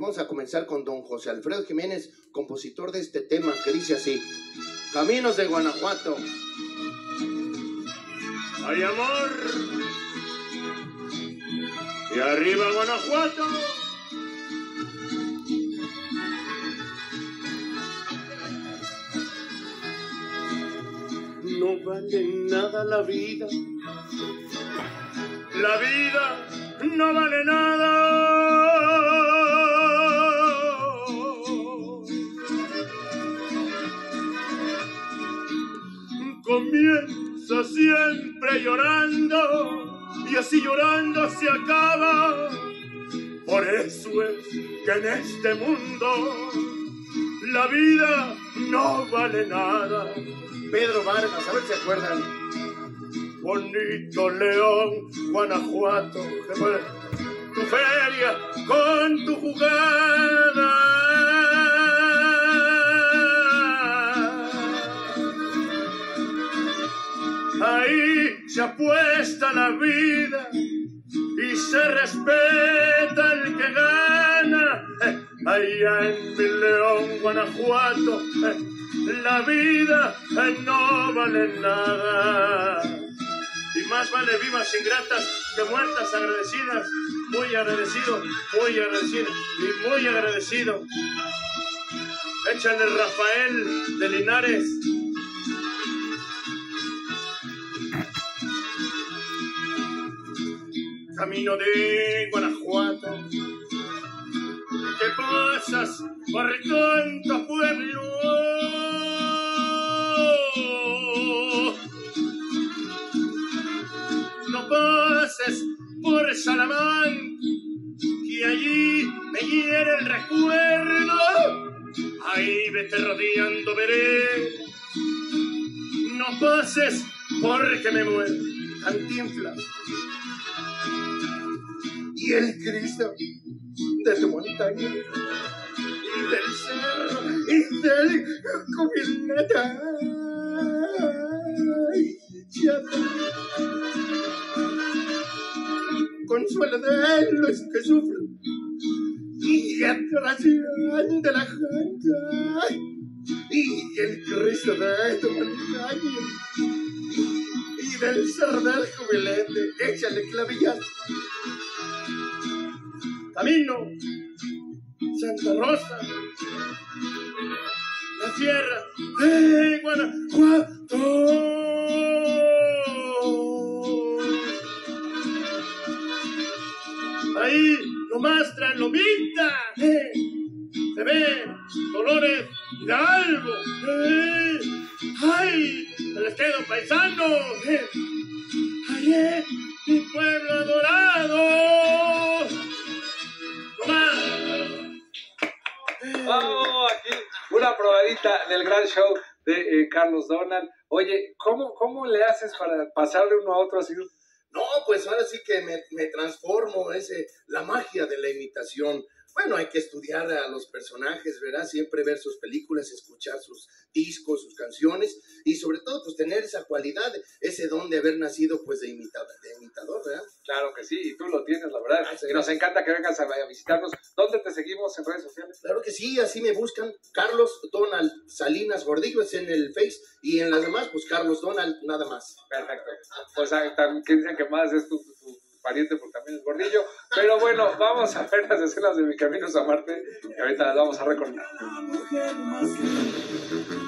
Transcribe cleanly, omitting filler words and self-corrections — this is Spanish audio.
vamos a comenzar con don José Alfredo Jiménez, compositor de este tema que dice así: Caminos de Guanajuato. Hay amor y arriba Guanajuato. No vale nada la vida. La vida no vale nada. Comienza siempre llorando y así llorando se acaba. Por eso es que en este mundo la vida no vale nada. Pedro Vargas, a ver si se acuerdan. Bonito León, Guanajuato, tu feria con tu jugada. Ahí se apuesta la vida y se respeta el que gana. Allá en mi León, Guanajuato, la vida no vale nada. Y más vale vivas ingratas que muertas agradecidas. Muy agradecido y muy agradecido. Échale Rafael de Linares. Camino de Guanajuato, que pasas por tanto pueblo. No pases por Salamanca, que allí me hiere el recuerdo. Ahí vete rodeando veré. No pases porque me muero. Cantinflas. Y el Cristo de tu montaña Y del cerro y del Cubileta. consuelo de los que sufren y atracción de la gente. Y el Cristo de tu montaña y del cerro del Jubilete, échale clavillas. Camino, Santa Rosa, la sierra de Guanajuato. Ahí nomás tras Lomita, se ve Dolores Hidalgo. ¡Ay! Les quedo paisano. ¡Ay, mi pueblo adorado! Vamos, aquí una probadita del gran show de Carlos Donald. Oye, ¿cómo le haces para pasar de uno a otro así? No, pues ahora sí que me transformo, la magia de la imitación. Bueno, hay que estudiar a los personajes, ¿verdad? Siempre ver sus películas, escuchar sus discos, sus canciones y sobre todo pues tener esa cualidad, ese don de haber nacido pues de imitador, ¿verdad? Claro que sí, y tú lo tienes, la verdad. Sí. Y nos encanta que vengas a visitarnos. ¿Dónde te seguimos en redes sociales? Claro que sí, así me buscan. Carlos Donald Salinas Gordillo es en el Face y en las demás pues Carlos Donald nada más. Perfecto. Pues también que dicen que más es tu pariente porque también es Gordillo. Pero bueno, vamos a ver las escenas de Mi Camino a Marte y ahorita las vamos a recordar.